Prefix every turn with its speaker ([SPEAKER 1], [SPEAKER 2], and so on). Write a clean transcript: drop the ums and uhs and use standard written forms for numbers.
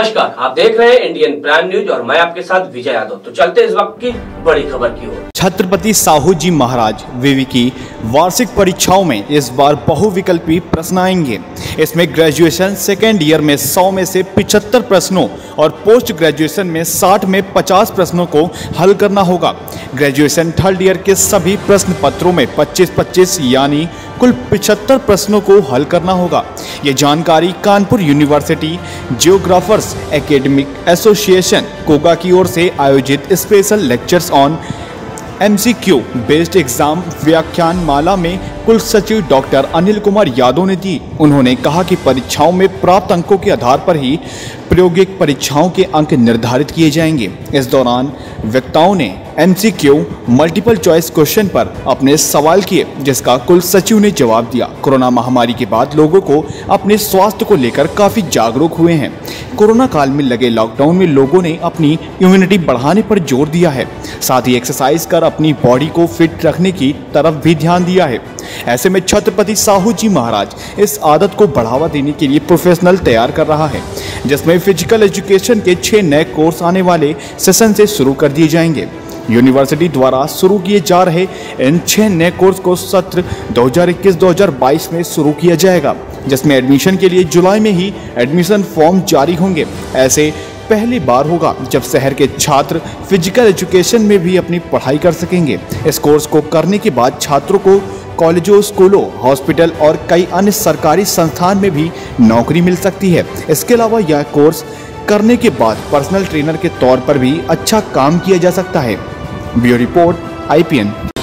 [SPEAKER 1] नमस्कार, आप देख रहे हैं इंडियन प्राइम न्यूज और मैं आपके साथ विजय यादव। तो चलते इस वक्त की बड़ी खबर की ओर।
[SPEAKER 2] छत्रपति साहू जी महाराज विवि की वार्षिक परीक्षाओं में इस बार बहुविकल्पी प्रश्न आएंगे। इसमें ग्रेजुएशन सेकेंड ईयर में 100 में से 75 प्रश्नों और पोस्ट ग्रेजुएशन में 60 में 50 प्रश्नों को हल करना होगा। ग्रेजुएशन थर्ड ईयर के सभी प्रश्न पत्रों में 25-25 यानी कुल 75 प्रश्नों को हल करना होगा। ये जानकारी Kanpur university geographers academic association कोगा की ओर से आयोजित special lectures on MCQ based exam व्याख्यान माला में कुल सचिव डॉक्टर अनिल कुमार यादव ने दी। उन्होंने कहा कि परीक्षाओं में प्राप्त अंकों के आधार पर ही प्रायोगिक परीक्षाओं के अंक निर्धारित किए जाएंगे। इस दौरान वक्ताओं ने MCQ मल्टीपल चॉइस क्वेश्चन पर अपने सवाल किए, जिसका कुल सचिव ने जवाब दिया। कोरोना महामारी के बाद लोगों को अपने स्वास्थ्य को लेकर काफी जागरूक हुए हैं। कोरोना काल में लगे लॉकडाउन में लोगों ने अपनी इम्यूनिटी बढ़ाने पर जोर दिया है, साथ ही एक्सरसाइज कर अपनी बॉडी को फिट रखने की तरफ भी ध्यान दिया है। ऐसे में छत्रपति साहू जी महाराज इस आदत को बढ़ावा देने के लिए प्रोफेशनल तैयार कर रहा है, जिसमें फिजिकल एजुकेशन के 6 नए कोर्स आने वाले सेशन से शुरू कर दिए जाएंगे। यूनिवर्सिटी द्वारा शुरू किए जा रहे इन 6 नए कोर्स को सत्र 2021-2022 में शुरू किया जाएगा, जिसमें एडमिशन के लिए जुलाई में ही एडमिशन फॉर्म जारी होंगे। ऐसे पहली बार होगा जब शहर के छात्र फिजिकल एजुकेशन में भी अपनी पढ़ाई कर सकेंगे। इस कोर्स को करने के बाद छात्रों को कॉलेजों, स्कूलों, हॉस्पिटल और कई अन्य सरकारी संस्थान में भी नौकरी मिल सकती है। इसके अलावा यह कोर्स करने के बाद पर्सनल ट्रेनर के तौर पर भी अच्छा काम किया जा सकता है। Bureau report IPN।